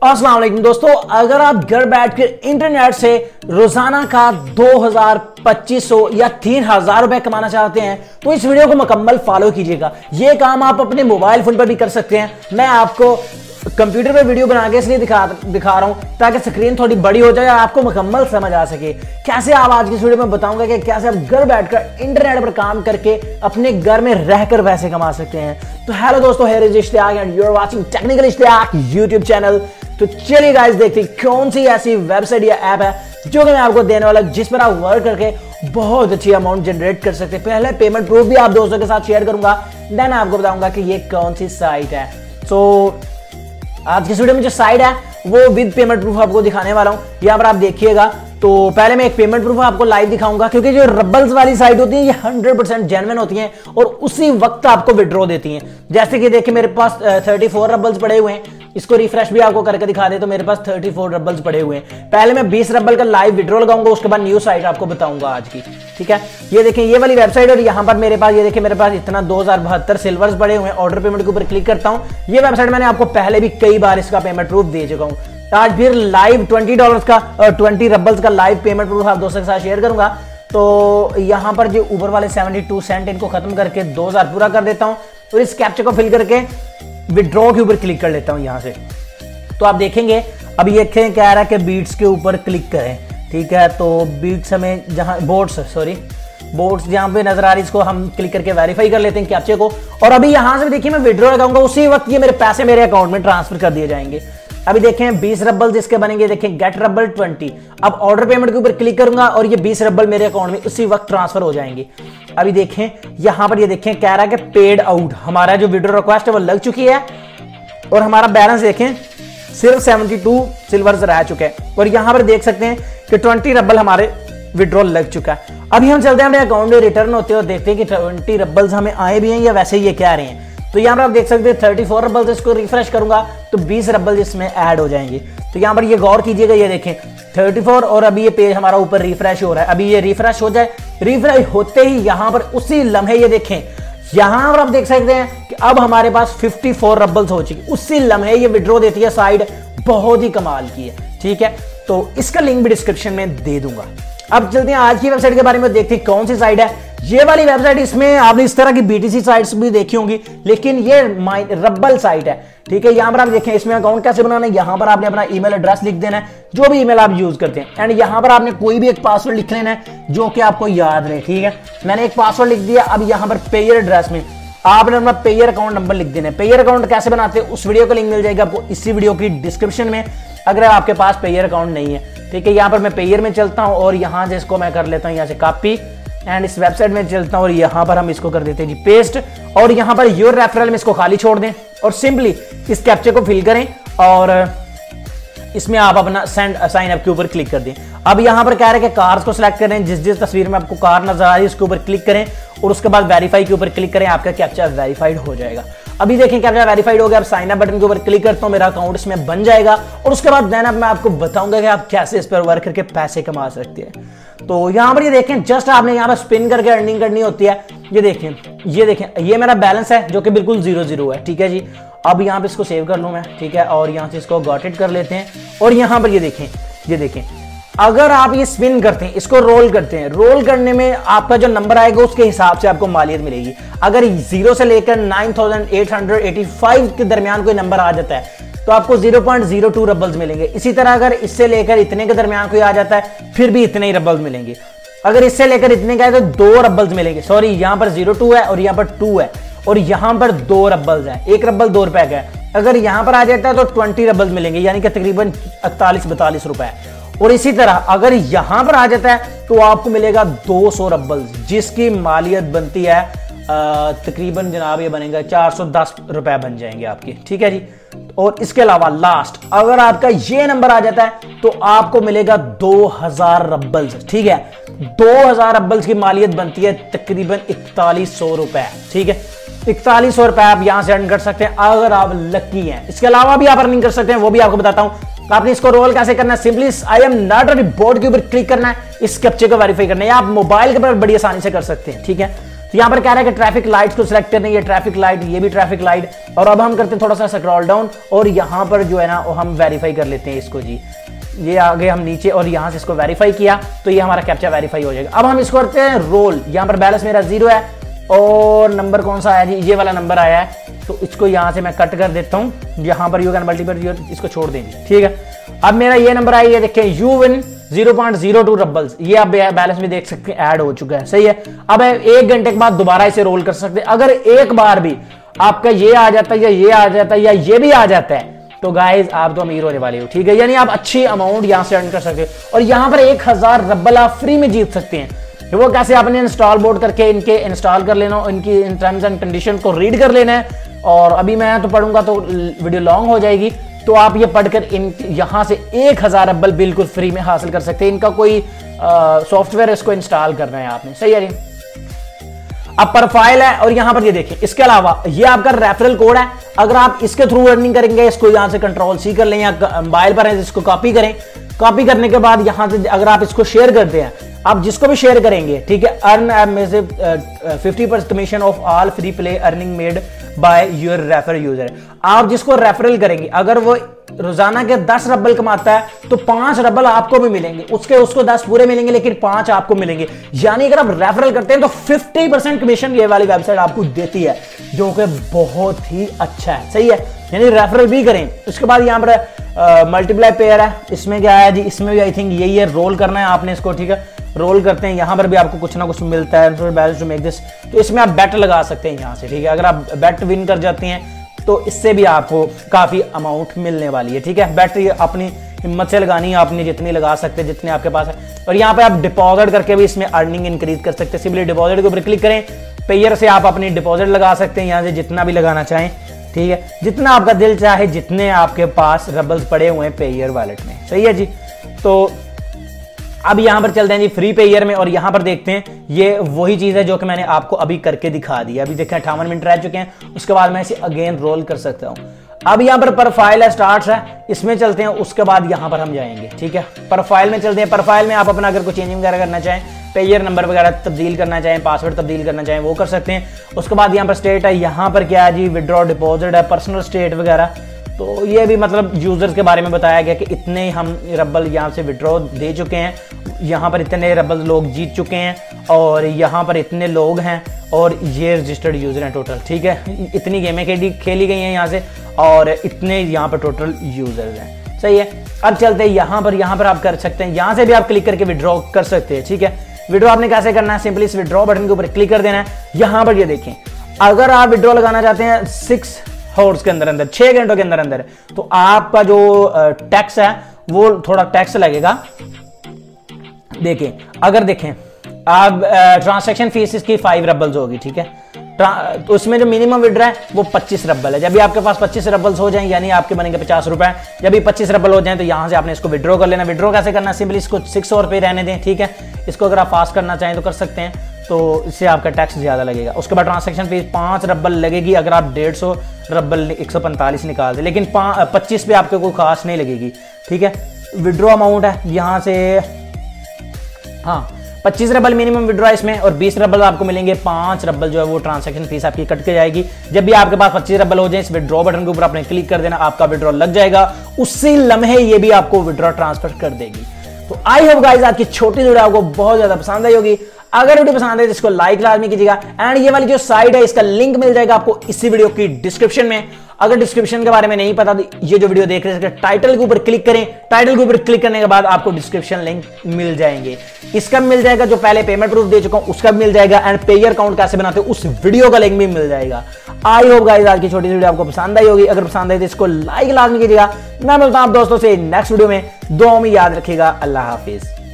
अस्सलाम वालेकुम दोस्तों, अगर आप घर बैठकर इंटरनेट से रोजाना का 2500 या 3000 रुपए कमाना चाहते हैं तो इस वीडियो को मुकम्मल फॉलो कीजिएगा। यह काम आप अपने मोबाइल फोन पर भी कर सकते हैं। मैं आपको कंप्यूटर पे वीडियो बना के इसलिए दिखा रहा हूं ताकि स्क्रीन थोड़ी बड़ी हो जाए, आपको मुकम्मल समझ आ सके। कैसे आप आज की इस वीडियो में बताऊंगा कि कैसे आप घर बैठकर इंटरनेट पर काम करके अपने घर में रहकर पैसे कमा सकते हैं। तो हेलो दोस्तों, here is Ishtiaq and you are watching technical Ishtiaq YouTube channel. तो चलिए गाइस देखते हैं कौन सी ऐसी वेबसाइट या ऐप है जो कि मैं आपको देने वाला, जिस पर आप वर्क करके बहुत अच्छी अमाउंट जनरेट कर सकते हैं। पहले पेमेंट प्रूफ भी आप दोस्तों के साथ शेयर करूंगा, देन आपको बताऊंगा कि ये कौन सी साइट है। सो आज की वीडियो में जो साइट है वो विद पेमेंट प्रूफ आपको दिखाने वाला हूं। यहाँ पर आप देखिएगा तो पहले मैं एक पेमेंट प्रूफ आपको लाइव दिखाऊंगा, क्योंकि जो रबल्स वाली साइट होती है ये 100% जेन्युइन होती हैं और उसी वक्त आपको विड्रॉ देती हैं। जैसे कि देखिए मेरे पास 34 रबल्स पड़े हुए हैं। इसको रिफ्रेश भी आपको करके दिखा दे तो मेरे पास 34 रबल्स पड़े हुए हैं। पहले मैं 20 रबल का लाइव विड्रॉ लगाऊंगा, उसके बाद न्यू साइट आपको बताऊंगा आज की। ठीक है, ये देखें ये वाली वेबसाइट, और यहाँ पर मेरे पास ये देखिए मेरे पास इतना 2072 सिल्वर्स पड़े हुए हैं। ऑर्डर पेमेंट के ऊपर क्लिक करता हूँ। ये वेबसाइट मैंने आपको पहले भी कई बार इसका पेमेंट प्रूफ दे चुका हूँ। आज फिर लाइव $20 का और 20 रबल्स का लाइव पेमेंट प्रूफ आप दोस्तों के साथ शेयर करूंगा। तो यहाँ पर जो ऊपर वाले 72 सेंट इनको खत्म करके 2000 पूरा कर देता हूँ और इस कैप्चा को फिल करके विड्रॉ के ऊपर क्लिक कर लेता हूँ यहाँ से। तो आप देखेंगे अब ये कह रहा है कि बीट्स के ऊपर क्लिक करें। ठीक है, तो बीट्स हमें जहाँ बोर्ड्स जहाँ पे नजर आ रही है इसको हम क्लिक करके वेरीफाई कर लेते हैं कैप्चे को। और अभी यहाँ से देखिए मैं विड्रॉ लगाऊंगा, उसी वक्त ये मेरे पैसे मेरे अकाउंट में ट्रांसफर कर दिए जाएंगे। अभी देखें 20 रबल जिसके बनेंगे, देखें गेट रबल 20। अब ऑर्डर पेमेंट के ऊपर क्लिक करूंगा और ये 20 रबल मेरे अकाउंट में उसी वक्त ट्रांसफर हो जाएंगे। अभी देखें यहाँ पर ये देखें कह रहा है कि पेड आउट, हमारा जो विड्रॉ रिक्वेस्ट है वो लग चुकी है और हमारा बैलेंस देखें सिर्फ 72 सिल्वर्स रह चुके हैं। और यहां पर देख सकते हैं कि 20 रबल हमारे विड्रॉल लग चुका है। अभी हम चलते हैं अपने अकाउंट में रिटर्न होते हैं और देखते हैं कि 20 रबल्स हमें आए भी हैं या वैसे ही ये कह रहे हैं। तो यहां पर आप देख सकते हैं 34 रबल्स, इसको रिफ्रेश करूंगा तो 20 रबल इसमें ऐड हो जाएंगे। तो यहां पर ये गौर कीजिएगा, ये देखें 34 और अभी ये पेज हमारा ऊपर रिफ्रेश हो रहा है। अभी ये रिफ्रेश हो जाए, रिफ्रेश होते ही यहां पर उसी लम्हे ये देखें यहां पर आप देख सकते हैं कि अब हमारे पास 54 रबल्स हो चुकी। उसी लम्हे ये विड्रॉ देती है साइट, बहुत ही कमाल की है। ठीक है, तो इसका लिंक भी डिस्क्रिप्शन में दे दूंगा। अब चलते हैं आज की वेबसाइट के बारे में, देखते हैं कौन सी साइट है ये वाली वेबसाइट। इसमें आपने इस तरह की बीटीसी साइट्स भी देखी होंगी, लेकिन ये रबल साइट है। ठीक है, यहां पर आप देखें इसमें अकाउंट कैसे बनाना है। यहां पर आपने अपना ईमेल एड्रेस लिख देना है, जो भी ईमेल आप यूज करते हैं, एंड यहां पर आपने कोई भी एक पासवर्ड लिख लेना है जो कि आपको याद रहे। ठीक है, मैंने एक पासवर्ड लिख दिया। अब यहां पर पेयर एड्रेस में आपने अपना पेयर अकाउंट नंबर लिख देना है। पेयर अकाउंट कैसे बनाते हैं उस वीडियो का लिंक मिल जाएगा आपको इसी वीडियो की डिस्क्रिप्शन में, अगर आपके पास पेयर अकाउंट नहीं है। ठीक है, यहाँ पर मैं पेयर में चलता हूँ और यहाँ से इसको मैं कर लेता हूँ यहाँ से कॉपी, एंड इस वेबसाइट में चलता हूँ और यहाँ पर हम इसको कर देते हैं जी पेस्ट। और यहाँ पर योर रेफरल में इसको खाली छोड़ दें और सिंपली इस कैप्चे को फिल करें और इसमें आप अपना सेंड साइन अप के ऊपर क्लिक कर दें। अब यहाँ पर कह रहे हैं कि कार्स को सिलेक्ट करें, जिस तस्वीर में आपको कार नजर आ रही है उसके ऊपर क्लिक करें और उसके बाद वेरीफाई के ऊपर क्लिक करें, आपका कैप्चा वेरीफाइड हो जाएगा। अभी देखें कैप्चा वेरीफाइड हो गया। अब साइन अप बटन के ऊपर क्लिक करता हूं, मेरा अकाउंट इसमें बन जाएगा और उसके बाद देन मैं आपको बताऊंगा कि आप कैसे इस पर वर्क करके पैसे कमा सकते हैं। तो यहां पर ये देखें जस्ट आपने यहां पर स्पिन करके अर्निंग करनी होती है। ये देखें ये मेरा बैलेंस है जो कि बिल्कुल 0 है। ठीक है जी, अब यहां पे इसको सेव कर लूं मैं। ठीक है, और यहां से इसको गॉट इट कर लेते हैं और यहां पर ये देखें अगर आप ये स्पिन करते हैं, इसको रोल करते हैं, रोल करने में आपका जो नंबर आएगा उसके हिसाब से आपको मालियत मिलेगी। अगर 0 से लेकर 9885 के दरमियान कोई नंबर आ जाता है तो आपको 0.02 रबल्स मिलेंगे। इसी तरह अगर इससे लेकर इतने के दरमियान कोई आ जाता है फिर भी इतने ही रबल्स मिलेंगे। अगर इससे लेकर इतने का है तो 2 रबल्स मिलेंगे। सॉरी, यहां पर 02 है और यहां पर 2 है और यहां पर 2 रबल्स है। 1 रबल 2 रुपए का है। अगर यहां पर आ जाता है तो 20 रबल्स मिलेंगे, यानी कि तकरीबन 41-42 रुपए। और इसी तरह अगर यहां पर आ जाता है तो आपको मिलेगा 200 रबल्स, जिसकी मालियत बनती है तकरीबन जनाब ये बनेगा 410 रुपए बन जाएंगे आपके। ठीक है जी, और इसके अलावा लास्ट अगर आपका ये नंबर आ जाता है तो आपको मिलेगा 2000 रबल्स। ठीक है, 2000 रबल्स की मालियत बनती है तकरीबन 4100 रुपए। ठीक है, 4100 रुपए आप यहां से अर्न कर सकते हैं अगर आप लकी हैं। इसके अलावा भी आप अर्निंग कर सकते हैं, वो भी आपको बताता हूं। आपने इसको रोल कैसे करना है, simply I am not a board के ऊपर क्लिक करना है, इस कैप्चे को वेरीफाई करना है। आप मोबाइल के पर बड़ी आसानी से कर सकते हैं। ठीक है, तो यहाँ पर कह रहा है कि ट्रैफिक लाइट्स को सिलेक्ट करनी है, ट्रैफिक लाइट, ये भी ट्रैफिक लाइट। और अब हम करते हैं थोड़ा सा स्क्रॉल डाउन और यहाँ पर जो है ना हम वेरीफाई कर लेते हैं इसको जी। ये आगे हम नीचे और यहाँ से इसको वेरीफाई किया तो ये हमारा कैप्चा वेरीफाई हो जाएगा। अब हम इसको करते हैं रोल। यहाँ पर बैलेंस मेरा 0 है और नंबर कौन सा आया जी, ये वाला नंबर आया है। तो इसको यहाँ से मैं कट कर देता हूँ, यहाँ पर यू कैन मल्टीपल, इसको छोड़ देंगे, ठीक है। अब मेरा ये नंबर आया, ये देखें यू विन 0.02 रबल्स, ये आप बैलेंस में देख सकते हैं ऐड हो चुका है, सही है। अब 1 घंटे के बाद दोबारा इसे रोल कर सकते हैं। अगर एक बार भी आपका ये आ जाता है या ये आ जाता है या ये भी आ जाता है तो गाइज आप तो अमीर होने वाले हो, ठीक है। यानी आप अच्छी अमाउंट यहाँ से अर्न कर सकते हो और यहाँ पर 1000 रबल आप फ्री में जीत सकते हैं। वो कैसे, आपने इंस्टॉल बोर्ड करके इनके इंस्टॉल कर लेना, इनकी टर्म्स एंड कंडीशन को रीड कर लेना है। और अभी मैं तो पढ़ूंगा तो वीडियो लॉन्ग हो जाएगी, तो आप ये पढ़कर इन यहाँ से 1000 रबल बिल्कुल फ्री में हासिल कर सकते हैं। इनका कोई सॉफ्टवेयर इसको इंस्टॉल करना है आपने, सही है जी। अब प्रोफाइल है और यहां पर ये देखिए, इसके अलावा ये आपका रेफरल कोड है। अगर आप इसके थ्रू अर्निंग करेंगे, इसको यहां से कंट्रोल सी कर लें या मोबाइल पर है इसको कॉपी करें। कॉपी करने के बाद यहां से अगर आप इसको शेयर करते हैं, आप जिसको भी शेयर करेंगे, ठीक है, अर्न ऐप में से 50% commission of all free play earning made by your refer user. आप जिसको रेफरल करेंगे, अगर वो रोजाना के 10 रबल कमाता है तो 5 रबल आपको भी मिलेंगे, उसको 10 पूरे मिलेंगे लेकिन 5 आपको मिलेंगे। यानी अगर आप रेफरल करते हैं तो 50% कमीशन ये वाली वेबसाइट आपको देती है, जो कि बहुत ही अच्छा है, सही है। यानी रेफरल भी करें। उसके बाद यहाँ पर मल्टीप्लाई पेयर है, इसमें क्या है जी, इसमें भी आई थिंक यही है, रोल करना है आपने इसको, ठीक है। रोल करते हैं, यहाँ पर भी आपको कुछ ना कुछ मिलता है, बैलेंस टू मेक दिस, तो इसमें आप बेट लगा सकते हैं यहाँ से, ठीक है। अगर आप बेट विन कर जाते हैं तो इससे भी आपको काफी अमाउंट मिलने वाली है, ठीक है। बेट अपनी हिम्मत से लगानी है, आपने जितनी लगा सकते हैं, जितने आपके पास है। और यहाँ पे आप डिपॉजिट करके भी इसमें अर्निंग इंक्रीज कर सकते हैं। सिंपली डिपॉजिट के ऊपर क्लिक करें, पेयर से आप अपनी डिपॉजिट लगा सकते हैं, यहाँ से जितना भी लगाना चाहें, ठीक है, जितना आपका दिल चाहे, जितने आपके पास रबल्स पड़े हुए हैं पेयर वॉलेट में, सही है जी। तो अब यहां पर चलते हैं जी फ्री पेयर में और यहां पर देखते हैं, ये वही चीज है जो कि मैंने आपको अभी करके दिखा दी। अभी देखें 58 मिनट रह चुके हैं, उसके बाद मैं इसे अगेन रोल कर सकता हूं। अब यहां पर प्रोफाइल है, स्टार्ट्स है, इसमें चलते हैं, उसके बाद यहां पर हम जाएंगे, ठीक है। प्रोफाइल में चलते हैं। प्रोफाइल में आप अपना अगर कोई चेंजिंग वगैरह करना चाहें, पेयर नंबर वगैरह तब्दील करना चाहें, पासवर्ड तब्दील करना चाहें, वो कर सकते हैं। उसके बाद यहाँ पर स्टेट है, यहाँ पर क्या है जी, विड्रॉ डिपॉजिट है, पर्सनल स्टेट वगैरह। तो ये भी मतलब यूजर्स के बारे में बताया गया कि इतने हम रबल यहाँ से विड्रॉ दे चुके हैं, यहाँ पर इतने रबल लोग जीत चुके हैं और यहाँ पर इतने लोग हैं और ये रजिस्टर्ड यूजर हैं टोटल, ठीक है। इतनी गेमें खेली गई हैं यहाँ से और इतने यहाँ पर टोटल यूजर्स हैं, सही है। अब चलते हैं यहाँ पर आप कर सकते हैं, यहाँ से भी आप क्लिक करके विड्रॉ कर सकते हैं, ठीक है। विड्रॉ आपने कैसे करना है, सिंपली इस विड्रॉ बटन के ऊपर क्लिक कर देना है। यहाँ पर ये देखें, अगर आप विड्रॉ लगाना चाहते हैं 6 आवर्स के अंदर 6 घंटों के अंदर तो आपका जो टैक्स है वो थोड़ा टैक्स लगेगा। देखें, अगर देखें आप ट्रांजैक्शन फीस इसकी 5 रबल्स होगी, ठीक है। तो उसमें जो मिनिमम विड्रॉ है वो 25 रबल है। जब भी आपके पास 25 रबल्स हो जाएं, यानी आपके बनेंगे 50 रुपए। जब भी 25 रबल हो जाएं तो यहां से आपने इसको विड्रॉ कर लेना। विड्रॉ कैसे करना, सिंपली इसको 600 रुपये रहने दें, ठीक है। इसको अगर आप फास्ट करना चाहें तो कर सकते हैं, तो इससे आपका टैक्स ज्यादा लगेगा। उसके बाद ट्रांजैक्शन फीस 5 रबल लगेगी अगर आप 150 रबल 145 निकाल दें, लेकिन 25 पे आपको कोई खास नहीं लगेगी, ठीक है। विड्रॉ अमाउंट है यहाँ से, हाँ 25 रबल मिनिमम विड्रॉ इसमें और 20 रबल आपको मिलेंगे। 5 रबल जो है वो ट्रांजैक्शन फीस आपकी कट के जाएगी। जब भी आपके पास 25 रबल हो जाए, इस विड्रॉ बटन के ऊपर आपने क्लिक कर देना, आपका विड्रॉ लग जाएगा। उसी लम्हे ये भी आपको विड्रॉ ट्रांसफर कर देगी। तो आई होप गाइस आज की छोटी वीडियो आपको बहुत ज्यादा पसंद आई होगी। अगर वीडियो पसंद है तो इसको लाइक लाजमी कीजिएगा एंड ये वाली जो साइट है इसका लिंक मिल जाएगा आपको इसी वीडियो की डिस्क्रिप्शन में। अगर डिस्क्रिप्शन के बारे में नहीं पता तो ये जो वीडियो देख रहे हैं टाइटल के ऊपर क्लिक करें। टाइटल के ऊपर क्लिक करने के बाद आपको डिस्क्रिप्शन लिंक मिल जाएंगे। इसका मिल जाएगा, जो पहले पेमेंट प्रूफ दे चुका हूं उसका मिल जाएगा एंड पेयर अकाउंट कैसे बनाते हैं उस वीडियो का लिंक भी मिल जाएगा। आई होप गाइस आज की छोटी सी वीडियो आपको पसंद आई होगी। अगर पसंद आई तो इसको लाइक लाजमी कीजिएगा। मैं मिलता हूं आप दोस्तों से नेक्स्ट वीडियो में। दुआ में याद रखिएगा। अल्लाह हाफिज।